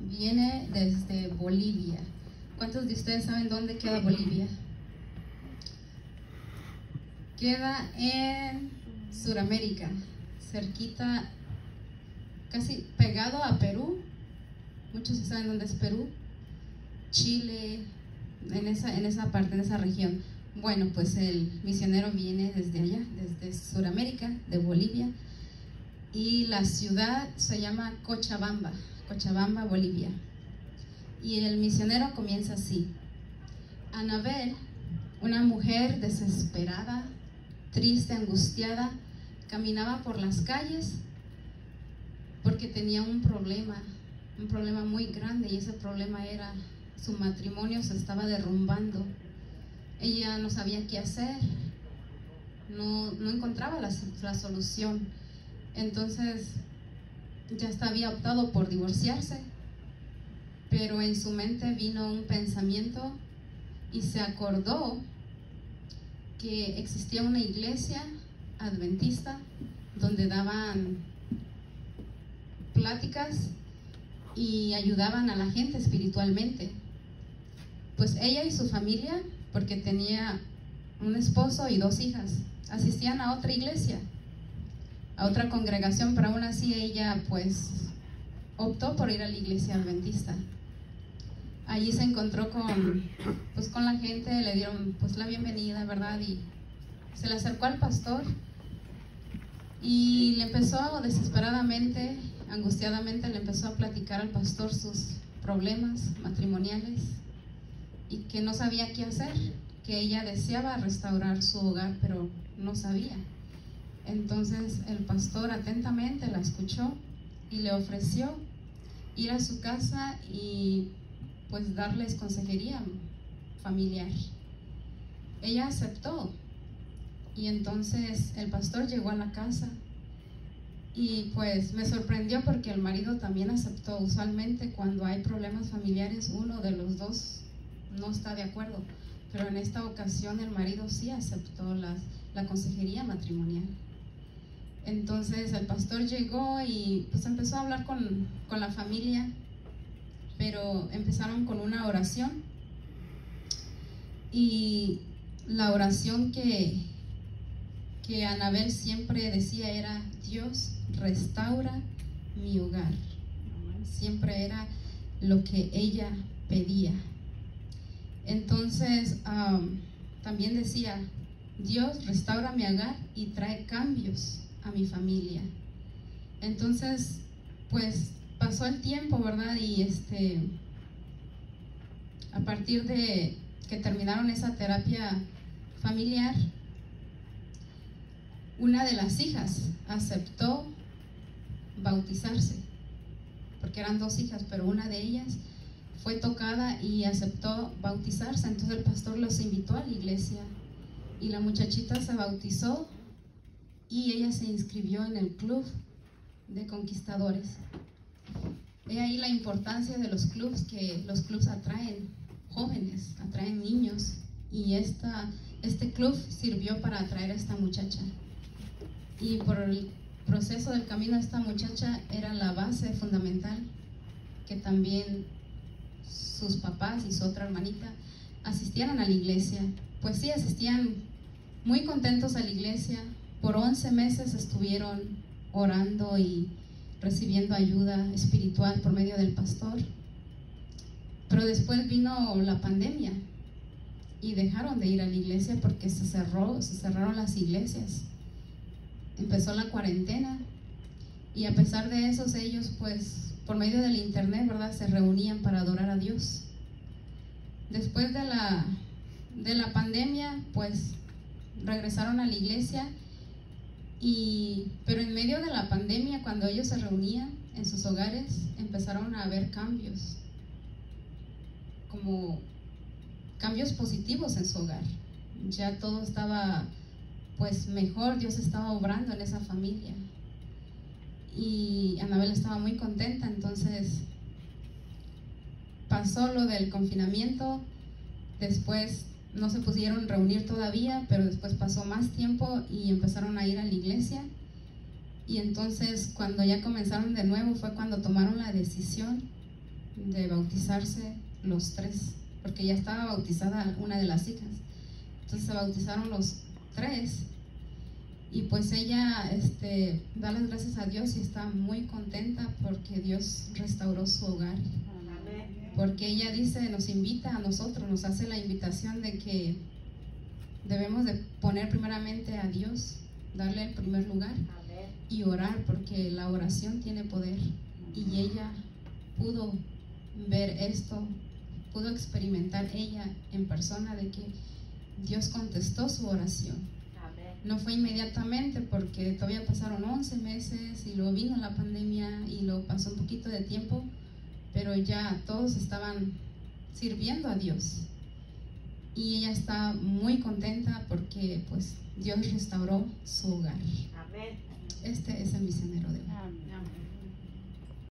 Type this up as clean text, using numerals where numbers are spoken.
viene desde Bolivia. ¿Cuántos de ustedes saben dónde queda Bolivia? Queda en Sudamérica, cerquita, casi pegado a Perú. Muchos saben dónde es Perú, Chile, en esa parte, en esa región. Bueno, pues el misionero viene desde allá, desde Sudamérica, de Bolivia, y la ciudad se llama Cochabamba, Cochabamba, Bolivia. Y el misionero comienza así: Anabel, una mujer desesperada, triste, angustiada, caminaba por las calles porque tenía un problema muy grande, y ese problema era su matrimonio se estaba derrumbando. Ella no sabía qué hacer, no encontraba la solución. Entonces ya hasta había optado por divorciarse, pero en su mente vino un pensamiento y se acordó que existía una iglesia adventista donde daban pláticas y ayudaban a la gente espiritualmente. Pues ella y su familia, porque tenía un esposo y 2 hijas, asistían a otra iglesia, a otra congregación, pero aún así ella pues optó por ir a la iglesia adventista. Allí se encontró con la gente, le dieron pues la bienvenida, ¿verdad? Y se le acercó al pastor y le empezó desesperadamente, angustiadamente, le empezó a platicar al pastor sus problemas matrimoniales y que no sabía qué hacer, que ella deseaba restaurar su hogar, pero no sabía. Entonces el pastor atentamente la escuchó y le ofreció ir a su casa y pues darles consejería familiar. Ella aceptó, y entonces el pastor llegó a la casa y pues me sorprendió porque el marido también aceptó. Usualmente cuando hay problemas familiares uno de los dos no está de acuerdo, pero en esta ocasión el marido sí aceptó la consejería matrimonial. Entonces el pastor llegó y pues empezó a hablar con la familia, pero empezaron con una oración, y la oración que Anabel siempre decía era: Dios, restaura mi hogar. Siempre era lo que ella pedía. Entonces también decía: Dios, restaura mi hogar y trae cambios a mi familia. Entonces pues pasó el tiempo, ¿verdad? Y a partir de que terminaron esa terapia familiar, una de las hijas aceptó bautizarse, porque eran 2 hijas, pero una de ellas fue tocada y aceptó bautizarse. Entonces el pastor los invitó a la iglesia y la muchachita se bautizó y ella se inscribió en el club de conquistadores. He ahí la importancia de los clubs, que los clubs atraen jóvenes, atraen niños, y este club sirvió para atraer a esta muchacha. Y por el proceso del camino, esta muchacha era la base fundamental, que también sus papás y su otra hermanita asistieran a la iglesia. Pues sí, asistían muy contentos a la iglesia. Por 11 meses estuvieron orando y recibiendo ayuda espiritual por medio del pastor. Pero después vino la pandemia y dejaron de ir a la iglesia porque se cerraron las iglesias. Empezó la cuarentena, y a pesar de eso ellos pues por medio del internet, ¿verdad?, se reunían para adorar a Dios. Después de la pandemia pues regresaron a la iglesia, pero en medio de la pandemia, cuando ellos se reunían en sus hogares, empezaron a haber cambios, como cambios positivos en su hogar. Ya todo estaba pues mejor, Dios estaba obrando en esa familia, y Anabel estaba muy contenta. Entonces pasó lo del confinamiento, después no se pudieron reunir todavía, pero después pasó más tiempo y empezaron a ir a la iglesia. Y entonces cuando ya comenzaron de nuevo fue cuando tomaron la decisión de bautizarse los tres, porque ya estaba bautizada una de las hijas. Entonces se bautizaron los tres y pues ella da las gracias a Dios y está muy contenta porque Dios restauró su hogar. Porque ella dice, nos invita a nosotros, nos hace la invitación de que debemos de poner primeramente a Dios, darle el primer lugar y orar, porque la oración tiene poder. Y ella pudo ver esto, pudo experimentar ella en persona de que Dios contestó su oración. No fue inmediatamente, porque todavía pasaron 11 meses y luego vino la pandemia y luego pasó un poquito de tiempo, pero ya todos estaban sirviendo a Dios y ella está muy contenta porque pues Dios restauró su hogar. Este es el misionero de hoy. Amén.